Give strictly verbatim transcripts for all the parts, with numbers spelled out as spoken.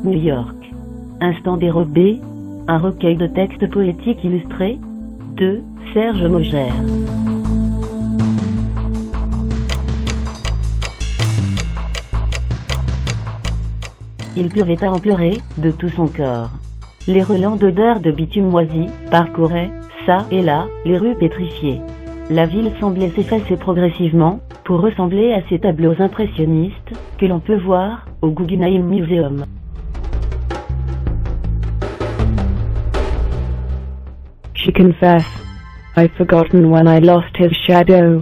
New York. Instant dérobé. Un recueil de textes poétiques illustrés. De Serge Maugère. Il pleuvait à en pleurer, de tout son corps. Les relents d'odeur de bitume moisi parcouraient, ça et là, les rues pétrifiées. La ville semblait s'effacer progressivement, pour ressembler à ces tableaux impressionnistes, que l'on peut voir, au Guggenheim Museum. She confessed, I've forgotten when I lost his shadow.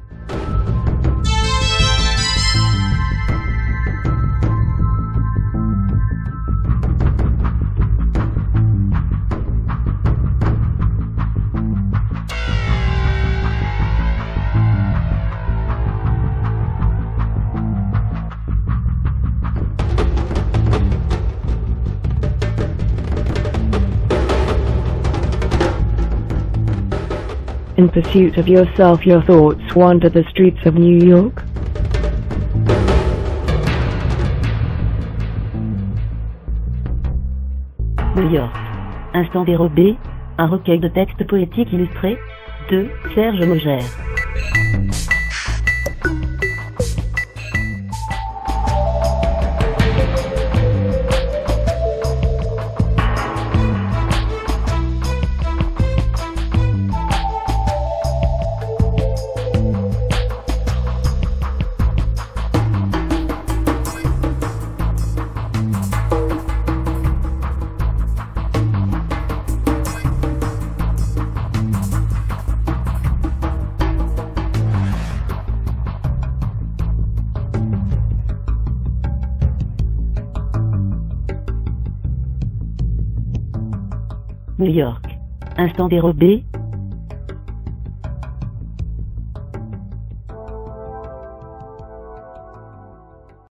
In pursuit of yourself, your thoughts wander the streets of New York. New York. Instant dérobé. Un recueil de textes poétiques illustrés. De Serge Maugère. New York. Instant dérobé.